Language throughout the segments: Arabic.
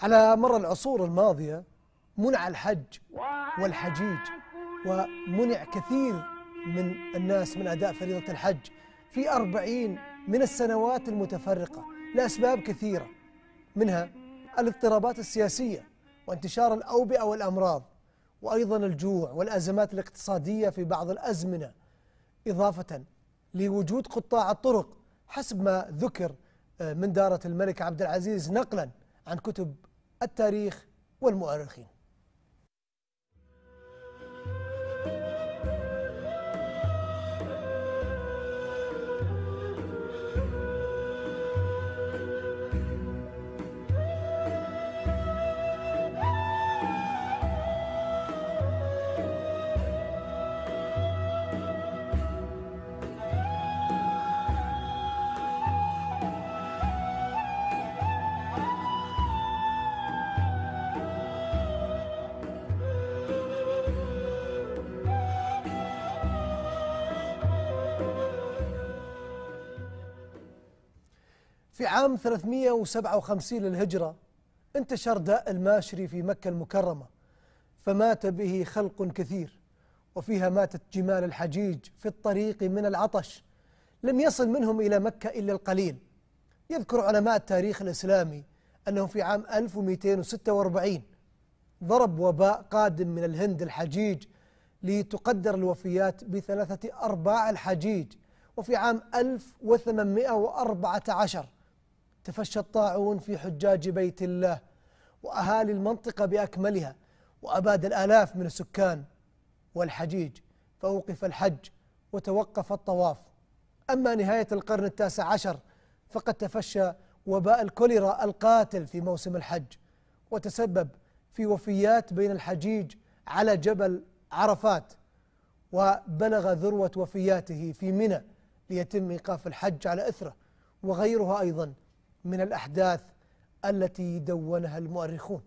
على مر العصور الماضية منع الحج والحجيج، ومنع كثير من الناس من أداء فريضة الحج في 40 من السنوات المتفرقة لأسباب كثيرة، منها الاضطرابات السياسية وانتشار الأوبئة والأمراض، وأيضا الجوع والأزمات الاقتصادية في بعض الأزمنة، إضافة لوجود قطاع الطرق حسب ما ذكر من دارة الملك عبد العزيز نقلا عن كتب التاريخ والمؤرخين. في عام 357 للهجرة انتشر داء الماشري في مكة المكرمة، فمات به خلق كثير، وفيها ماتت جمال الحجيج في الطريق من العطش، لم يصل منهم إلى مكة إلا القليل. يذكر علماء التاريخ الإسلامي أنه في عام 1246 ضرب وباء قادم من الهند الحجيج لتقدر الوفيات ب3/4 الحجيج، وفي عام 1814 تفشى الطاعون في حجاج بيت الله وأهالي المنطقة بأكملها، وأباد الآلاف من السكان والحجيج، فأوقف الحج وتوقف الطواف. أما نهاية القرن ال19 فقد تفشى وباء الكوليرا القاتل في موسم الحج، وتسبب في وفيات بين الحجيج على جبل عرفات، وبلغ ذروة وفياته في منى ليتم إيقاف الحج على إثره، وغيرها أيضا من الأحداث التي دونها المؤرخون.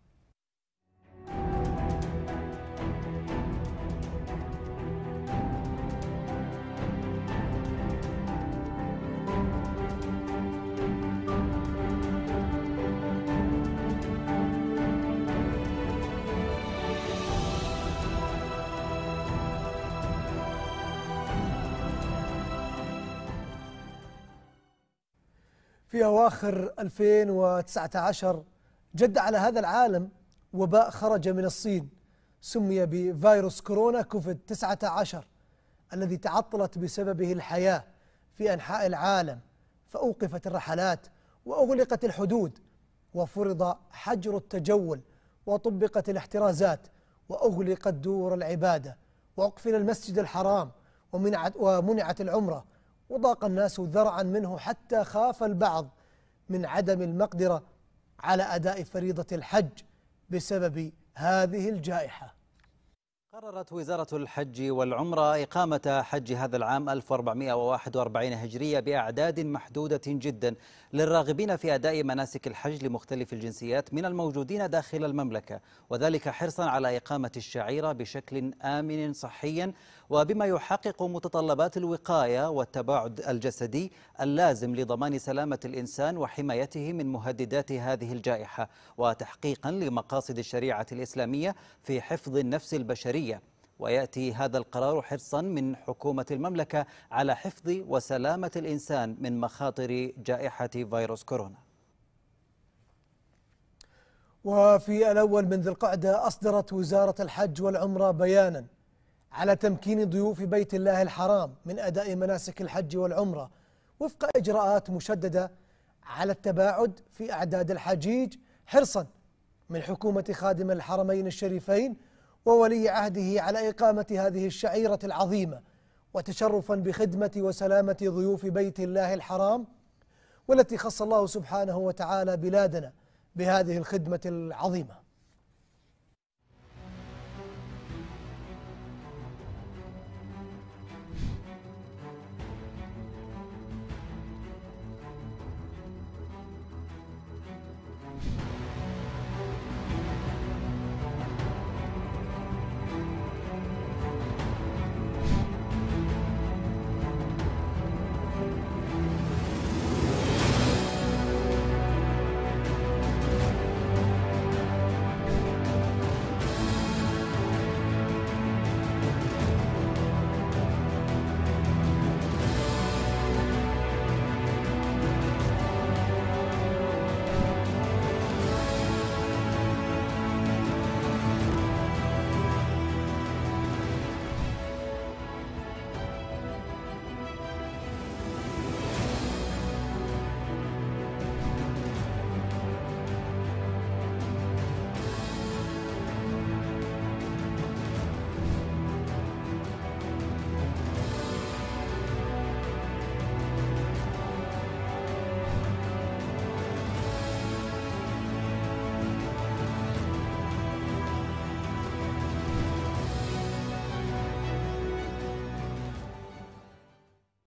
في أواخر 2019 جد على هذا العالم وباء خرج من الصين سمي بفيروس كورونا كوفيد-19 الذي تعطلت بسببه الحياة في أنحاء العالم، فأوقفت الرحلات وأغلقت الحدود وفرض حجر التجول وطبقت الاحترازات وأغلقت دور العبادة وأقفل المسجد الحرام ومنعت العمرة، وضاق الناس ذرعا منه حتى خاف البعض من عدم المقدرة على أداء فريضة الحج بسبب هذه الجائحة. قررت وزارة الحج والعمرة إقامة حج هذا العام 1441 هجرية بأعداد محدودة جدا للراغبين في أداء مناسك الحج لمختلف الجنسيات من الموجودين داخل المملكة، وذلك حرصا على إقامة الشعيرة بشكل آمن صحيا وبما يحقق متطلبات الوقاية والتباعد الجسدي اللازم لضمان سلامة الإنسان وحمايته من مهددات هذه الجائحة، وتحقيقا لمقاصد الشريعة الإسلامية في حفظ النفس البشرية. ويأتي هذا القرار حرصا من حكومة المملكة على حفظ وسلامة الإنسان من مخاطر جائحة فيروس كورونا. وفي الأول من ذي القعدة أصدرت وزارة الحج والعمرة بيانا على تمكين ضيوف بيت الله الحرام من أداء مناسك الحج والعمرة وفق إجراءات مشددة على التباعد في أعداد الحجيج، حرصا من حكومة خادم الحرمين الشريفين وولي عهده على إقامة هذه الشعيرة العظيمة، وتشرفا بخدمة وسلامة ضيوف بيت الله الحرام، والتي خص الله سبحانه وتعالى بلادنا بهذه الخدمة العظيمة.